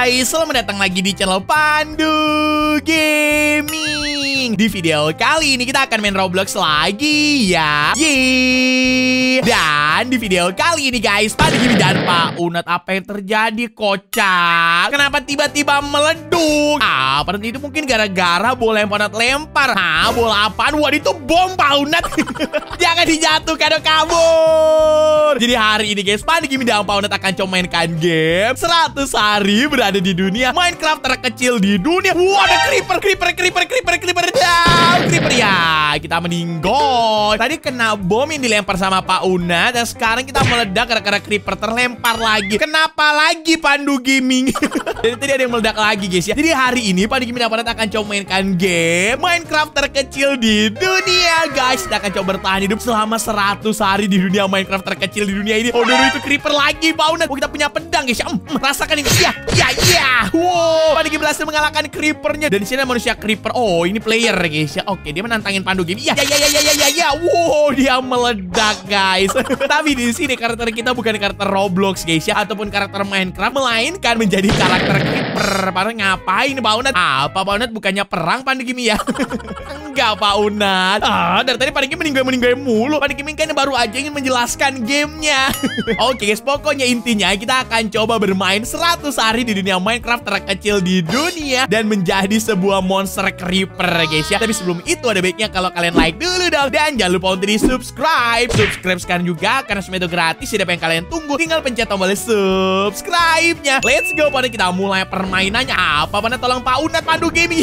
guys, selamat datang lagi di channel Pandu Gaming. Di video kali ini kita akan main Roblox lagi ya. Yeay. Dan di video kali ini guys, Pandu Gaming dan Pak Unat, apa yang terjadi kocak? Kenapa tiba-tiba meleduk? Berarti itu mungkin gara-gara bola yang Pak Unat lempar. Bola apaan? Wah, itu bom Pak Unat. Jangan dijatuhkan dong, kabur. Jadi hari ini guys, Pandu Gaming dan Pak Unat akan coba mainkan game 100 hari berada di dunia Minecraft terkecil di dunia. Wah, ada creeper down. Creeper ya, kita meninggal. Tadi kena bom yang dilempar sama Pak Unat, dan sekarang kita meledak gara-gara creeper terlempar lagi. Kenapa lagi Pandu Gaming? Jadi tadi ada yang meledak lagi guys ya. Jadi hari ini Pandu Gaming dan Pak Unat akan coba mainkan game Minecraft terkecil di dunia guys. Kita akan coba bertahan hidup selama 100 hari di dunia Minecraft terkecil di dunia ini. Oh, itu creeper lagi Pak Unat. Kita punya pedang guys ya. Rasakan ini. Iya. Wow, Pandu Gaming berhasil mengalahkan creepernya. Dan di sini ada manusia creeper. Oh, ini player guys ya. Oke, dia menantangin Pandu Gaming. Ya. Wow, dia meledak guys. Tapi di sini karakter kita bukan karakter Roblox guys ya, ataupun karakter Minecraft, melainkan menjadi karakter creeper. Padahal ngapain Pak Unat? Pak Unat bukannya perang Pandu Gaming ya? Enggak Pak Unat. Dari tadi Pandu Gaming meninggal mulu. Pandu Gaming kan baru aja ingin menjelaskan gamenya. Oke guys, pokoknya intinya kita akan coba bermain 100 hari di dunia Minecraft terkecil di dunia dan menjadi sebuah monster creeper guys ya. Tapi sebelum itu ada baiknya kalau kalian like dulu dong, dan jangan lupa untuk di subscribe sekarang juga, karena semua itu gratis. Tidak apa yang kalian tunggu, tinggal pencet tombol subscribe-nya. Let's go, pada kita mulai permainannya. Mana tolong Pak Unat, Pandu Gaming.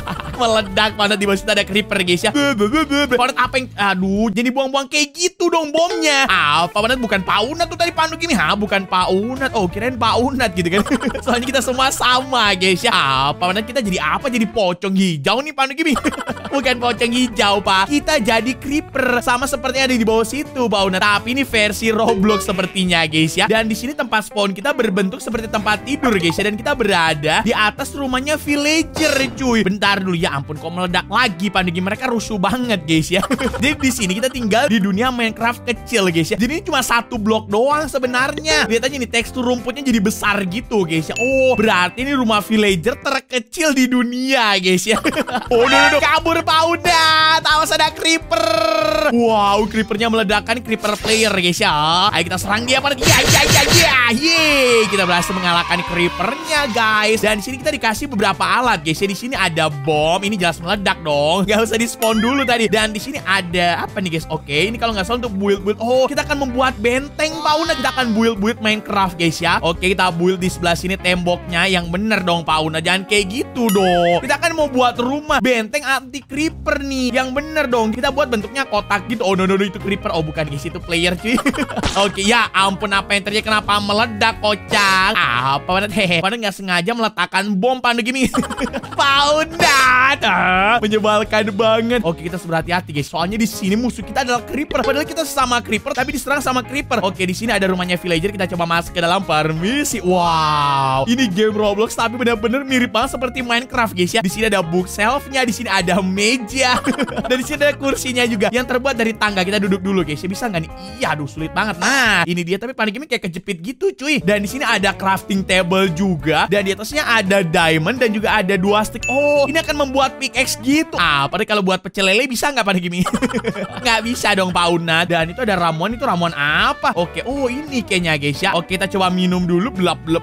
Meledak Pak Unat, di bawah situ ada creeper guys ya. Pak Unat apa yang, jadi buang-buang kayak gitu dong bomnya. Pak Unat bukan Pak Unat tuh tadi Pandu Gaming. Bukan Pak Unat. Oh, kirain Pak Unat gitu kan. Soalnya kita semua sama guys ya. Pak Unat kita jadi apa? Jadi pocong hijau nih Pandu Gaming. Bukan pocong hijau Pak, kita jadi creeper sama seperti ada di bawah situ Pak Unat. Tapi ini versi Roblox sepertinya guys ya. Dan di sini tempat spawn kita berbentuk seperti tempat tidur guys ya. Dan kita berada di atas rumahnya villager cuy. Bentar dulu, ya ampun kok meledak lagi Pandu Gaming. Mereka rusuh banget guys ya. Jadi di sini kita tinggal di dunia Minecraft kecil guys ya. Jadi ini cuma satu blok doang sebenarnya. Lihat aja nih, tekstur rumputnya jadi besar gitu guys ya. Oh, berarti ini rumah villager terkecil di dunia guys ya. Oh, kabur Pak Unat. Awas ada creeper. Wow, creepernya meledakkan creeper player guys ya. Ayo kita serang dia Pak. Yeay, kita berhasil mengalahkan creepernya guys. Dan di sini kita dikasih beberapa alat guys ya. Di sini ada bom, ini jelas meledak dong. Gak usah di spawn dulu tadi. Dan di sini ada apa nih guys? Oke, ini kalau nggak salah untuk build. Oh, kita akan membuat benteng Pak Unat. Kita akan build Minecraft guys ya. Oke, kita build di sebelah sini temboknya yang bener dong Pak Unat. Jangan kayak gitu dong. Kita akan mau buat rumah benteng anti creeper nih. Yang bener dong. Kita buat bentuknya kotak gitu. Oh no, itu creeper. Oh bukan guys, itu player cuy. Oke, ya ampun, apa yang terjadi? Kenapa meledak kocak? Pak Unat Pak Unat nggak sengaja meletakkan bom Pandu Gaming. Pak Unat, menyebalkan banget. Oke, kita berhati-hati guys. Soalnya di sini musuh kita adalah creeper. Padahal kita sama creeper tapi diserang sama creeper. Oke, di sini ada rumahnya villager. Kita coba masuk ke dalam, permisi. Wow, ini game Roblox tapi benar-benar mirip banget seperti Minecraft guys ya. Di sini ada bookshelf-nya, di sini ada meja. Dan di sini ada kursinya juga yang terbuat dari tangga. Kita duduk dulu guys ya. Bisa nggak nih? Iya, aduh sulit banget. Nah, ini dia, tapi Pandu Gaming kayak kejepit gitu cuy. Dan di sini ada crafting table juga. Dan di atasnya ada diamond dan juga ada 2 stick. Oh, ini akan membuat pickaxe gitu. Padahal kalau buat pecel lele bisa nggak Pandu Gaming? Nggak bisa dong Pak Unat. Dan itu ada ramuan. Itu ramuan apa? Oke, oh ini kayaknya guys ya. Oke, kita coba minum dulu.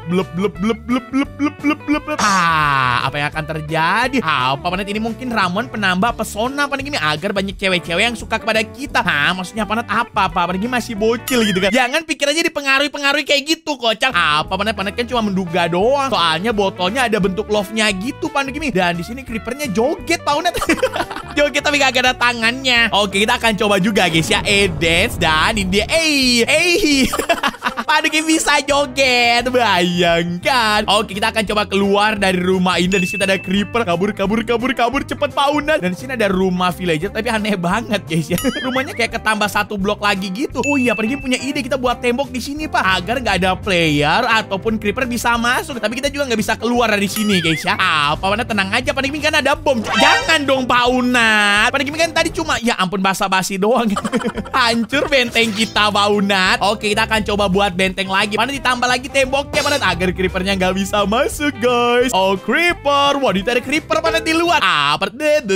Apa yang akan terjadi? Pak Unat, ini mungkin ramuan penambah pesona Pandu Gaming agar banyak cewek-cewek yang suka kepada kita. Maksudnya Pak Unat apa? Pandu Gaming masih bocil gitu kan. Jangan pikir aja dipengaruhi kayak gitu kocak. Pak Unat kan cuma menduga doang. Soalnya botolnya ada bentuk love-nya gitu Pandu Gaming. Dan di sini creepernya joget Pak Unat. Joget tapi gak ada tangannya. Oke, kita akan coba juga guys ya. Dance, dan ini dia. Pandu Gaming bisa joget, bayangkan. Oke, kita akan coba keluar dari rumah ini. Dan di sini ada creeper. Kabur cepet Pak Unat. Dan di sini ada rumah villager tapi aneh banget guys ya. Rumahnya kayak ketambah 1 blok lagi gitu. Oh iya, Pandu Gaming punya ide. Kita buat tembok di sini Pak, agar nggak ada player ataupun creeper bisa masuk. Tapi kita juga nggak bisa keluar dari sini guys ya. Pak Unat tenang aja, Pandu Gaming kan ada bom. Jangan dong Pak Unat. Pandu Gaming kan tadi cuma, ya ampun, basa-basi doang. Hancur benteng kita Pak Unat. Oke, kita akan coba buat benteng benteng lagi. Mana ditambah lagi temboknya mana agar creepernya nggak bisa masuk, guys. Oh, creeper. Wah, ada creeper mana di luar. Apa?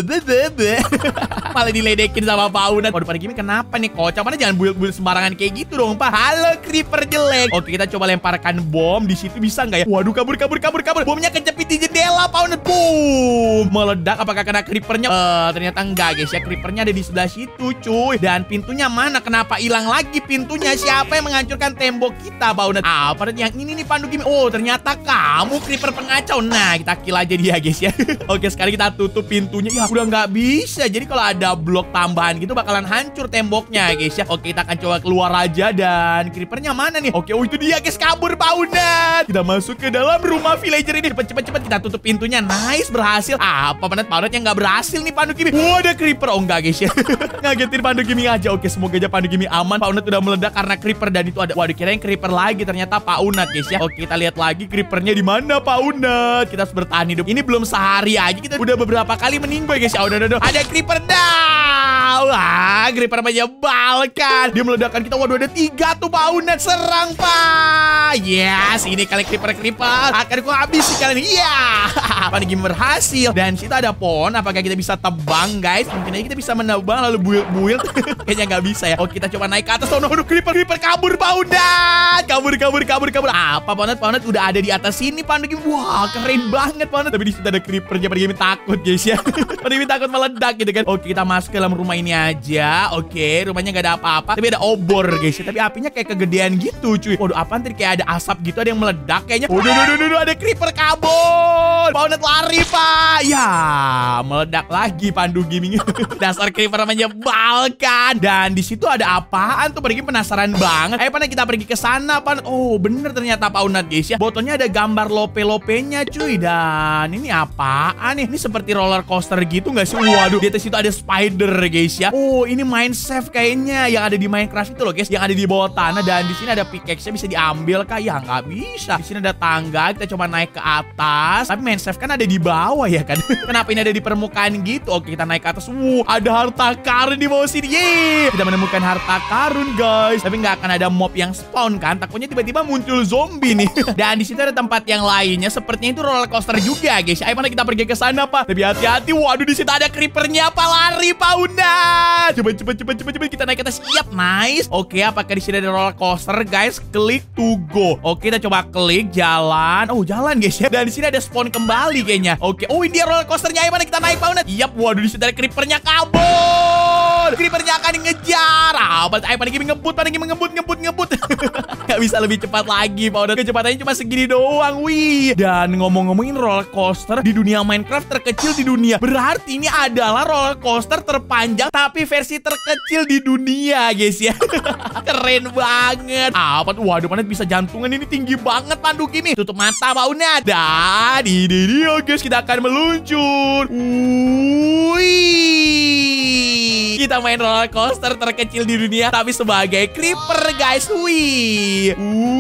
Malah diledekin sama Pak Unat. Waduh, pada gini kenapa nih kocak? Mana jangan build-build sembarangan kayak gitu dong, Pak. Halo, creeper jelek. Oke, kita coba lemparkan bom di situ, bisa nggak ya? Waduh, kabur. Bomnya kejepit di jendela, Pak Unat. Boom. Meledak. Apakah kena creepernya? Ternyata enggak, guys ya. Creepernya ada di sebelah situ, cuy. Dan pintunya mana? Kenapa hilang lagi pintunya? Siapa yang menghancurkan tembok kita, Pak Unat? Apa yang ini nih, Pandu Gaming? Oh, ternyata kamu creeper pengacau. Nah, kita kill aja dia, guys ya. Oke, sekarang kita tutup pintunya. Ya, udah nggak bisa. Jadi kalau ada blok tambahan gitu bakalan hancur temboknya, guys ya. Oke, kita akan coba keluar aja. Dan creepernya mana nih? Oke, oh itu dia, guys. Kabur, Pak Unat. Kita masuk ke dalam rumah villager ini. Cepet kita tutup pintunya. Nice, berhasil. Apa Pak Unat yang nggak berhasil nih, Pandu Gaming? Wah, ada creeper. Oh enggak, guys ya. Ngagetin Pandu Gaming aja. Oke, semoga aja Pandu Gaming aman. Pak Unat udah meledak karena creeper dan itu ada. Waduh, kirain creeper lagi, ternyata Pak Unat, guys ya. Oke, kita lihat lagi creepernya di mana, Pak Unat. Kita harus bertahan hidup. Ini belum sehari aja kita udah beberapa kali meninggal, guys ya. Udah. Ada creeper dah. Wah, creeper menyebalkan. Dia meledakkan kita. Waduh, ada 3 tuh, Pak Unat. Serang, Pak. Yes, ini kali creeper akan ku habis sih kalian. Iya. Pandu Gaming berhasil. Dan situ ada pohon. Apakah kita bisa tebang, guys? Mungkin aja kita bisa menebang lalu build. Kayaknya nggak bisa ya. Oke, kita coba naik ke atas. Oh, no, creeper kabur, Pak Unat. Kabur. Apa, Pak Unat udah ada di atas sini, Pandu Gaming. Wah, keren banget, Pak Unat. Tapi di situ ada creepernya. Pandu Gaming takut, guys ya. Pandu Gaming takut meledak gitu kan. Oke, kita masuk ke dalam rumah ini aja. Oke, rumahnya nggak ada apa-apa. Tapi ada obor, guys ya. Tapi apinya kayak kegedean gitu, cuy. Waduh, apaan tadi? Kayak ada asap gitu, ada yang meledak kayaknya. Waduh, ada creeper kabur. Pak Unat lari, Pak. Ya, meledak lagi Pandu Gaming. Dasar creeper menyebalkan. Dan di situ ada apaan tuh? Pergi penasaran banget. Ayo, Pak, kita pergi ke sana, Pak. Oh, bener ternyata, Pak Unat, guys ya. Botolnya ada gambar lope-lopenya, cuy. Dan ini apaan nih? Ini seperti roller coaster gitu nggak sih? Waduh, di atas itu ada spider, guys ya. Oh, ini Mineshaft kayaknya yang ada di Minecraft itu loh, guys. Yang ada di bawah tanah. Dan di sini ada pickaxe-nya, bisa diambil kah? Ya nggak bisa. Di sini ada tangga. Kita coba naik ke atas. Tapi Mineshaft kan ada di bawah ya kan? Kenapa ini ada di permukaan gitu? Oke, kita naik ke atas. Ada harta karun di bawah sini. Yeay, kita menemukan harta karun, guys. Tapi nggak akan ada mob yang spawn kan? Takutnya tiba-tiba muncul zombie nih. Dan di situ ada tempat yang lainnya. Sepertinya itu roller coaster juga, guys. Ayo, mana kita pergi ke sana, Pak. Tapi hati-hati. Waduh, di situ ada creepernya, Pak. Lari, Pak Unat. Coba kita naik ke atas. Siap, nice. Oke, apakah di sini ada roller coaster, guys? Klik to go. Oke, kita coba klik jalan. Oh, jalan, guys ya. Dan di sini ada spawn kembali kayaknya. Oke, oh ini dia roller coasternya. Ayo, mana kita naik, Pak Unat. Yap, waduh, di situ ada creepernya kabur. Creepernya akan ngejar. Ayo, Pandu Gaming ngebut. Gak bisa lebih cepat lagi, Pak Unat. Kecepatannya cuma segini doang, wih. Dan ngomong-ngomongin roller coaster di dunia Minecraft terkecil di dunia. Berarti ini adalah roller coaster terpanjang tapi versi terkecil di dunia, guys ya. Keren banget. Apa tuh? Waduh, Pandu bisa jantungan, ini tinggi banget, Pandu Gaming. Tutup mata, Pak Unat. Dan ini dia, guys, kita akan meluncur. Wih. Kita main roller coaster terkecil di dunia tapi sebagai creeper, guys. Wih.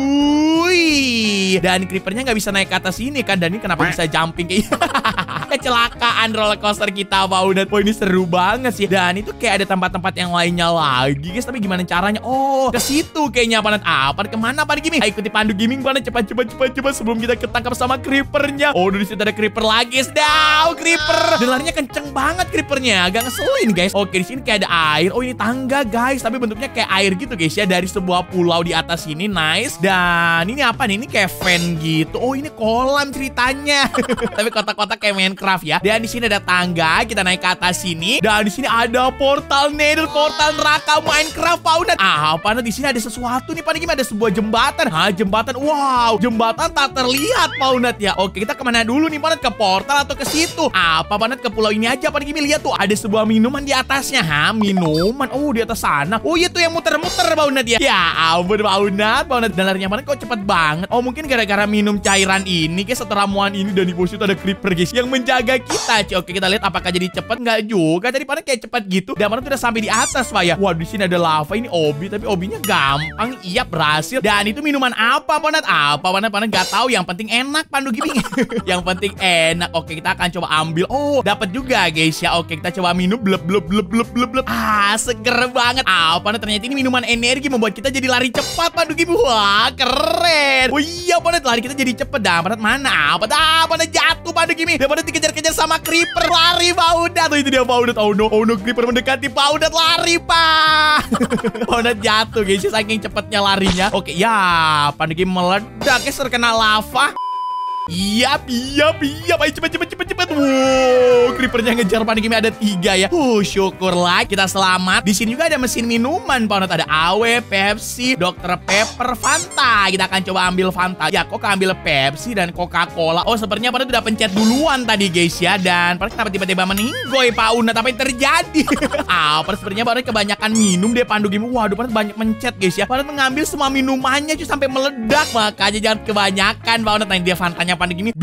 Dan creepernya nggak bisa naik ke atas ini kan. Dan ini kenapa bisa jumping kayak kecelakaan roller coaster kita, Pak Unat. Oh, ini seru banget sih. Dan itu kayak ada tempat-tempat yang lainnya lagi, guys. Tapi gimana caranya? Oh, ke situ kayaknya, Pak Unat. Apa kemana, Pak Gaming? Ayo ikuti Pandu Gaming, Pak Unat. Cepat sebelum kita ketangkap sama creepernya. Oh, di situ ada creeper lagi, guys. Creeper. Dan larinya kenceng banget creepernya. Agak ngeselin, guys. Oke, di sini kayak ada air. Oh, ini tangga, guys. Tapi bentuknya kayak air gitu, guys ya. Dari sebuah pulau di atas ini. Nice. Dan ini apa nih? Ini kayak fan gitu. Oh, ini kolam ceritanya. Tapi kotak-kotak kayak Minecraft ya. Dan di sini ada tangga. Kita naik ke atas sini. Dan di sini ada portal Nether, portal neraka Minecraft, Pak Unat. Apa nih? Di sini ada sesuatu nih, Pak. Gimana? Ada sebuah jembatan. Jembatan. Wow, jembatan tak terlihat, Pak Unat ya. Oke, kita kemana dulu nih, Pak Unat? Ke portal atau ke situ? Apa, Pak Unat? Ke pulau ini aja, Pak Gimi. Lihat tuh, ada sebuah minuman di atasnya. Minuman. Oh, di atas sana. Oh, iya tuh yang muter-muter, Pak Unat ya. Ya ampun, Pak Unat. Dan larinya mana kok cepet banget. Oh, mungkin gara-gara minum cairan ini, guys, atau ramuan ini. Dan di bawah situ ada creeper, guys, yang menjaga kita. Oke, kita lihat apakah jadi cepet. Nggak juga. Tadi Pak kayak cepet gitu. Dan Pak udah sampai di atas, Pak ya. Wah, di sini ada lava. Ini obi, tapi obinya gampang. Iya, berhasil. Dan itu minuman apa, Pak? Apa, Pak nggak tahu. Yang penting enak, Pandu Gaming. Yang penting enak. Oke, kita akan coba ambil. Oh, dapat juga, guys ya. Oke, kita coba minum. Blep, blep, blep, blep, blep, blep. Ah, seger banget. Apa? Ternyata ini minuman energi membuat kita jadi lari cepat, Pandu Gaming. Wah, keren. Oh iya, Pak, lari kita jadi cepet. Dah, mana? Apa jatuh, Pandu Gaming. Dia dikejar-kejar sama creeper. Lari, Pak Udat. Tuh, itu dia, Pak Udat. Oh no, creeper mendekati Pak Udat. Lari, Pak. Pak Udat jatuh, guys. Saking cepetnya larinya. Oke, ya. Pandu Gaming meledak, guys, terkena lava. Iya. Ayo cepet. Wow, creepernya ngejar. Pandu Gaming ada 3 ya. Syukurlah kita selamat. Di sini juga ada mesin minuman, Pak. Ada AW, Pepsi, Dr. Pepper, Fanta. Kita akan coba ambil Fanta. Ya, kok ambil Pepsi dan Coca-Cola. Oh, sepertinya Pak udah pencet duluan tadi, guys ya. Dan Pak kenapa tiba-tiba meninggoy, Pak Unat? Apa yang terjadi? Pak sepertinya Pak kebanyakan minum deh, Pandu Gaming. Waduh, Pak banyak mencet, guys ya. Pak mengambil semua minumannya cuy sampai meledak. Makanya jangan kebanyakan, Pak Unat. Nah, dia Fantanya Pandu Gaming.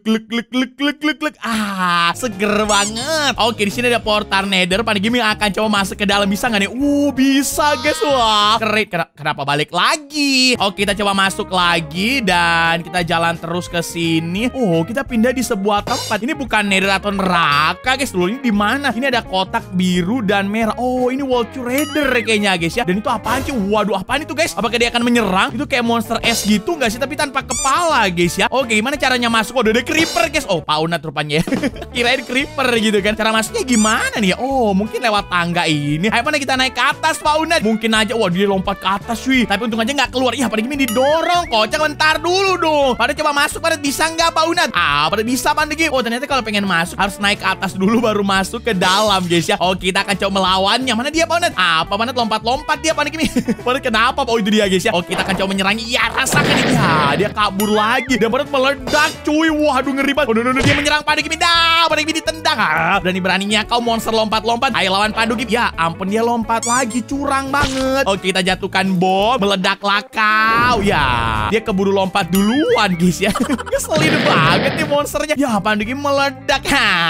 Glek. Seger banget. Oke, di sini ada portal Nether. Pandu Gaming akan coba masuk ke dalam. Bisa nggak nih? Bisa, guys. Wah, keren. Kenapa balik lagi? Oke, kita coba masuk lagi dan kita jalan terus ke sini. Oh, kita pindah di sebuah tempat. Ini bukan Nether atau neraka, guys. Dulu ini di mana? Ini ada kotak biru dan merah. Oh, ini Vulture Raider kayaknya, guys ya. Dan itu apaan sih? Waduh, apaan itu, guys? Apakah dia akan menyerang? Itu kayak monster es gitu nggak sih? Tapi tanpa kepala, guys ya. Oke, gimana caranya masuk? Oh, ada creeper, guys. Oh, Pak Unat rupanya. Kirain creeper gitu kan. Cara masuknya gimana nih? Oh, mungkin lewat tangga ini. Ayo, mana kita naik ke atas, Pak Unat? Mungkin aja. Wah, dia lompat ke atas, cuy. Tapi untung aja nggak keluar. Ya, Pandu Gaming didorong. Kocak, bentar dulu dong. Pada coba masuk. Pada bisa nggak, Pak Unat? Pada bisa, Pandu Gaming. Oh, ternyata kalau pengen masuk harus naik ke atas dulu baru masuk ke dalam, guys ya. Oh, kita akan coba melawannya. Mana dia, Pak Unat? Pak Unat lompat-lompat dia, Pandu Gaming. Pandu kenapa? Oh, itu dia, guys ya. Oh, kita akan coba menyerangnya. Ya, rasakan ini. Ya, dia kabur lagi. Dan Pandu meledak, cuy. Waduh, ngeri banget. Oh, no, dia menyerang Pandu Gaming. Pandu Gaming ditendang. Berani-beraninya kau monster lompat-lompat. Ayo lawan Pandu Gaming. Ya, ampun, dia lompat lagi. Curang banget. Oke, kita jatuhkan bom. Meledaklah kau. Ya, dia keburu lompat duluan, guys ya. Ngeselin banget nih monsternya. Ya, Pandu Gaming meledak.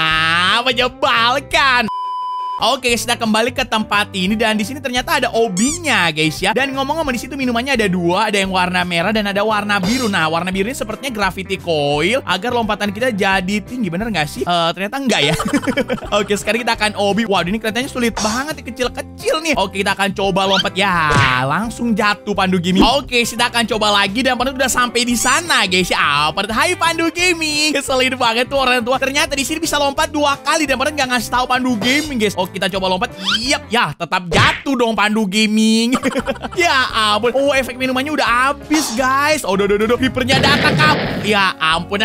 Menyebalkan. Oke, kita kembali ke tempat ini dan di sini ternyata ada obinya, guys ya. Dan ngomong-ngomong di situ minumannya ada 2, ada yang warna merah dan ada warna biru. Nah, warna biru ini sepertinya gravity coil agar lompatan kita jadi tinggi, bener nggak sih? Ternyata enggak ya. Oke, sekarang kita akan obi. Waduh, ini kelihatannya sulit banget, kecil-kecil nih. Oke, kita akan coba lompat. Ya, langsung jatuh Pandu Gaming. Oke, kita akan coba lagi dan Pandu udah sampai di sana, guys ya. Hai Pandu Gaming. Keselin banget tuh orang tua. Ternyata di sini bisa lompat 2 kali dan Pandu nggak ngasih tahu Pandu Gaming, guys. Oke, kita coba lompat. Ya, tetap jatuh dong Pandu Gaming. Ya ampun. Oh, efek minumannya udah habis, guys. Oh, creepernya datang, kau. Ya ampun.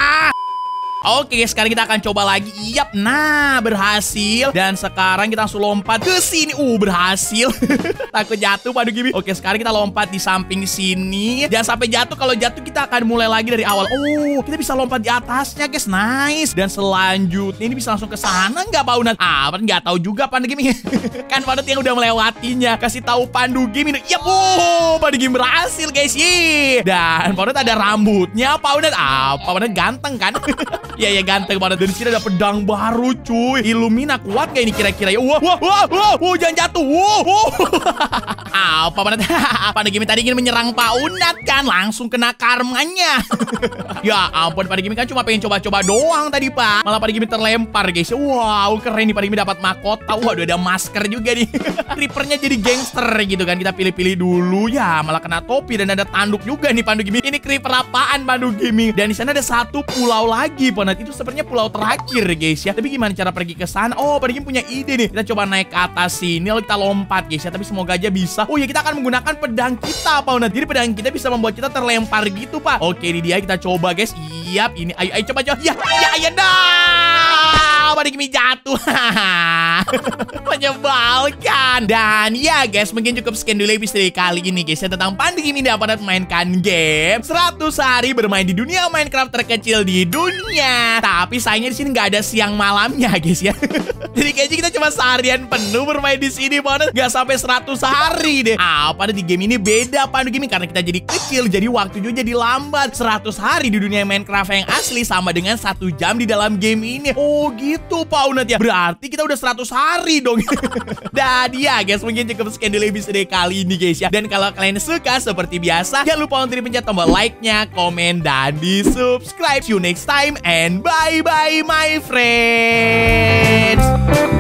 Oke, sekarang kita akan coba lagi. Nah, berhasil. Dan sekarang kita langsung lompat ke sini. Berhasil. Takut jatuh, Pandu Gaming. Oke, sekarang kita lompat di samping sini. Jangan sampai jatuh. Kalau jatuh kita akan mulai lagi dari awal. Oh, kita bisa lompat di atasnya, guys. Nice. Dan selanjutnya ini bisa langsung ke sana nggak, Pak Unat? Nggak tahu juga, Pandu Gaming. Kan Pandu yang udah melewatinya. Kasih tahu Pandu Gaming. Pandu Gaming berhasil, guys. Dan Pandu ada rambutnya, Pak Unat. Pak Unat ganteng kan? Ya ganteng banget. Dan di sini ada pedang baru, cuy. Illumina kuat gak ini kira-kira ya? Wah, jangan jatuh. Pandu Gaming tadi ingin menyerang Pak Unat kan, langsung kena karmanya. Ya ampun, Pandu Gaming kan cuma pengen coba-coba doang tadi, Pak. Malah Pandu Gaming terlempar, guys. Wow, keren nih Pandu Gaming dapat mahkota. Waduh, ada masker juga nih. Creepernya jadi gangster gitu kan. Kita pilih-pilih dulu. Ya, malah kena topi dan ada tanduk juga nih Pandu Gaming. Ini creeper apaan, Pandu Gaming? Dan di sana ada 1 pulau lagi, Pak. Itu sepertinya pulau terakhir, guys ya. Tapi gimana cara pergi ke sana? Oh, Pandu Gaming punya ide nih. Kita coba naik ke atas sini lalu kita lompat, guys ya. Tapi semoga aja bisa. Oh ya, kita akan menggunakan pedang kita, Pak Unat. Jadi pedang kita bisa membuat kita terlempar gitu, Pak. Oke, ini dia, kita coba, guys. Ini ayo coba. Ya dah. Pandu Gaming jatuh. Menyebalkan. Dan ya guys, mungkin cukup sekian dulu episode kali ini guys ya, tentang Pandu Gaming dapat memainkan game 100 hari bermain di dunia Minecraft terkecil di dunia. Tapi sayangnya di sini nggak ada siang malamnya guys ya. Jadi kayaknya kita cuma seharian penuh bermain di sini banget, nggak sampai 100 hari deh. Apa di game ini beda Pandu Gaming karena kita jadi kecil, jadi waktunya jadi lambat. 100 hari di dunia Minecraft yang asli sama dengan 1 jam di dalam game ini. Oh gitu Pak Unat ya. Berarti kita udah 100 hari dong. Dan ya guys, mungkin cukup sekian dulu episode kali ini guys ya. Dan kalau kalian suka seperti biasa, jangan lupa untuk dipencet tombol like-nya, komen, dan di subscribe. See you next time and bye-bye my friends.